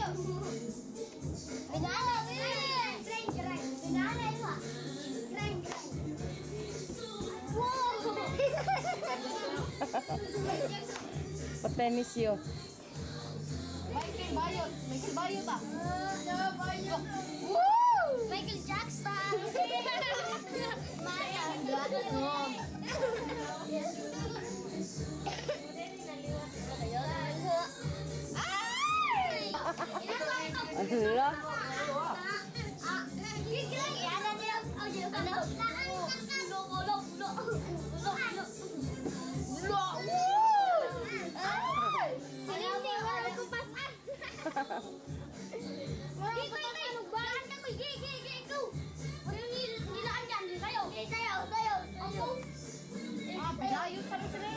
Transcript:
Banana, keren. Banana itu, keren. Wow. Petenis yo. Michael Bayo tak? Bayo. Michael Jackson. Maya. Ala. Sayo.